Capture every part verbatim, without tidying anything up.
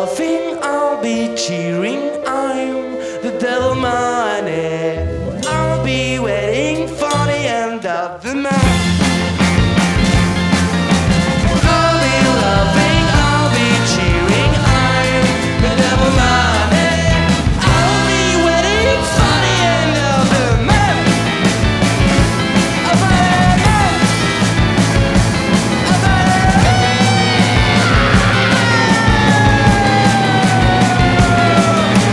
laughing, I'll be cheering. I'm the devil minded. I'll be waiting for the end of the month. I'll be laughing, I'll be cheering. I'm the devil minded. I'll be waiting for the end of the month. Of the month. Of the month.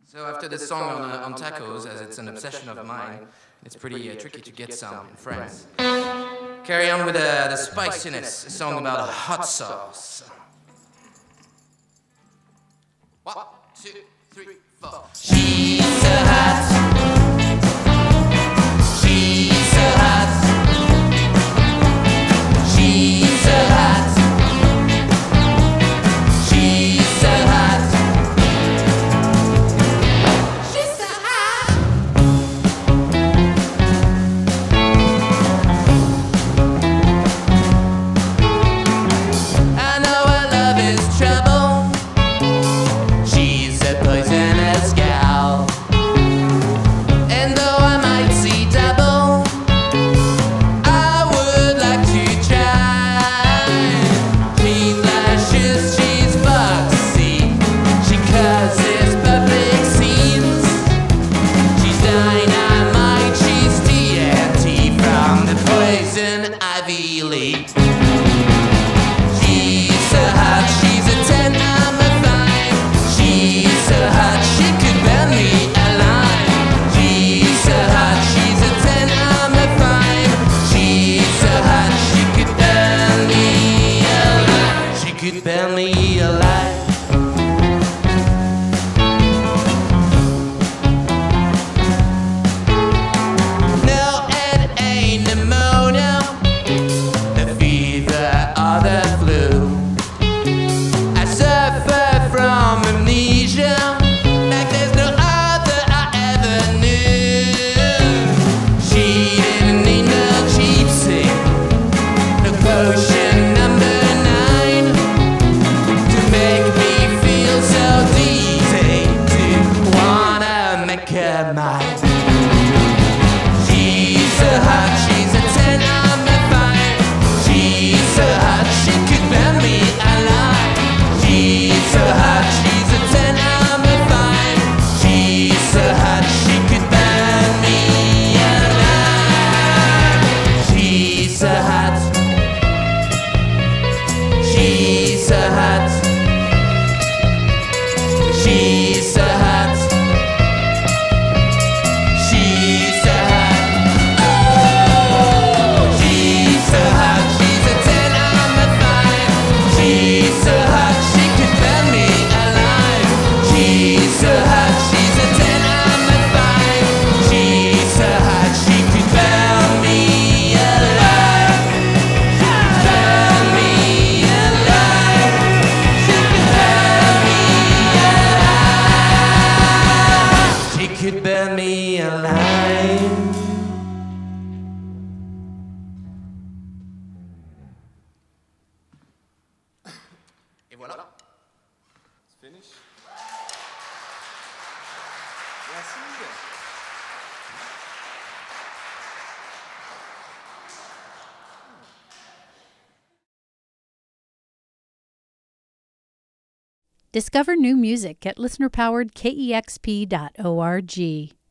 So after this song on, uh, on tacos, as it's an obsession of mine, it's pretty uh, tricky to get some in France. Carry on with uh, the spiciness, a song about hot sauce. One, two, three, four. She's so hot. She's so hot. She's so hot. She's so hot. She's so hot. I know her love is trouble. She's a poisonous gal. And though I might see double, I would like to try. Clean lashes, she's foxy. She causes public scenes. She's dynamite, she's T N T from the poison ivy league. She's so hot, she's a ten, I'm a five. She's so hot, she could burn me alive. She's so hot, she's a ten, I'm a five. She's so hot, she could burn me alive. She could burn me alive. No, it ain't pneumonia, the fever or the flu. I suffer from amnesia like there's no other I ever knew. She didn't need no cheap seat, no potion number nine to make me feel so easy to wanna make her mine. She's so hot, she's a ten, I'm a five. She's so hot, she could burn me alive. She's so hot, she's a ten, I'm a five. She's so hot, she could burn me alive. She's so hot. She's so hot. She's so hot. She's so hot. Oh, she's so hot. She's a ten, I'm a five. She's so hot, she could burn me alive. She's so hot. She's a ten, I'm a five. She's so hot, she could burn me alive. Burn me alive. She could burn me alive. She could burn me alive. Et voilà. C'est finish. Merci. Discover new music at listener powered K E X P dot org.